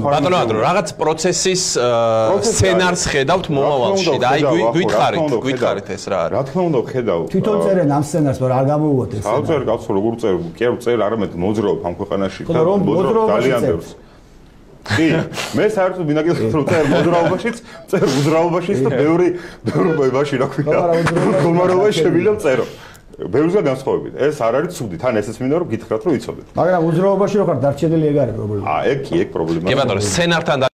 ბატონო ანდრო, რაღაც პროცესის სცენარს ხედავთ მომავალში და აი გითხარით ეს რა არის. რა თქმა უნდა ხედავ. თვითონ წერენ ამ სცენარს, მაგრამ არ გამოვუოთ ეს. წერ კაცო როგორ წერ, კი წერ არამედ მოძრაობ ამ ქვეყანაში და მოძრაობ ძალიან ბევრს. კი, მე საერთოდ მინაგეთ რომ წერ მოძრაობაშიც, წერ უძრაობაშიც და ბევრი მაშინ რა ქვია. გომაროვაში შევიდე წერო. ბევრზე განსხვავებით. ეს არ არის ცუდი, თან ესეც მინდა რომ გითხრათ რომ იცოდეთ. მაგრამ უძრაობაში რო ხარ დარჩენილი ეგ არის პრობლემა. ეგ კი ეგ პრობლემაა. კი ბატონო, სცენართან